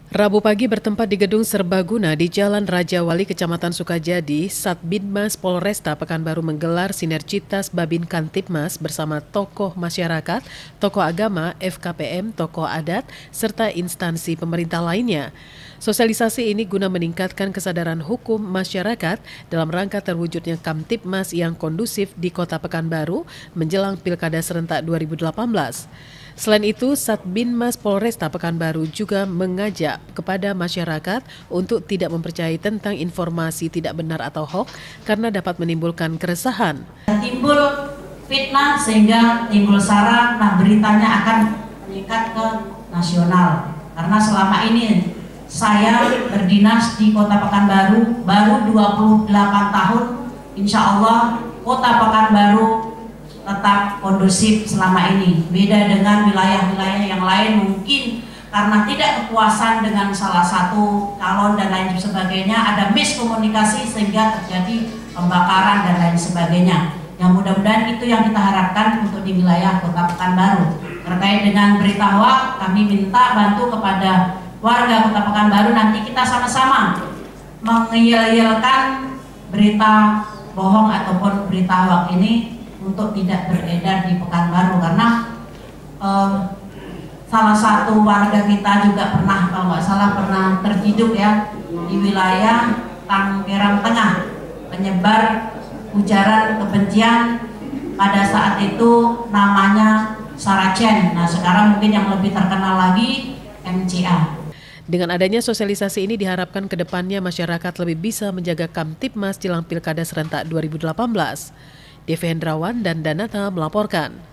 Rabu pagi bertempat di Gedung Serbaguna di Jalan Raja Wali, Kecamatan Sukajadi, Satbinmas Polresta Pekanbaru menggelar sinergitas Babin Kantipmas bersama tokoh masyarakat, tokoh agama, FKPM, tokoh adat, serta instansi pemerintah lainnya. Sosialisasi ini guna meningkatkan kesadaran hukum masyarakat dalam rangka terwujudnya Kamtipmas yang kondusif di Kota Pekanbaru menjelang Pilkada Serentak 2018. Selain itu, Satbinmas Polresta Pekanbaru juga mengajak kepada masyarakat untuk tidak mempercayai tentang informasi tidak benar atau hoax karena dapat menimbulkan keresahan. Timbul fitnah sehingga timbul sara, nah beritanya akan meningkat ke nasional. Karena selama ini saya berdinas di Kota Pekanbaru baru 28 tahun, insya Allah Kota Pekanbaru tetap kondusif selama ini. Beda dengan wilayah-wilayah yang lain mungkin karena tidak kepuasan dengan salah satu calon dan lain sebagainya, ada miskomunikasi sehingga terjadi pembakaran dan lain sebagainya. Yang mudah-mudahan itu yang kita harapkan untuk di wilayah Kota Pekanbaru. Terkait dengan berita hoax, kami minta bantu kepada warga Kota Pekanbaru, nanti kita sama-sama mengiyel-iyelkan berita bohong ataupun berita hoax ini untuk tidak beredar di Pekanbaru, karena salah satu warga kita juga pernah, kalau nggak salah, pernah terciduk ya di wilayah Tanggerang Tengah, penyebar ujaran kebencian pada saat itu namanya Saracen. Nah sekarang mungkin yang lebih terkenal lagi MCA. Dengan adanya sosialisasi ini diharapkan ke depannya masyarakat lebih bisa menjaga Kamtipmas jelang Pilkada Serentak 2018. Devi Hendrawan dan Danata melaporkan.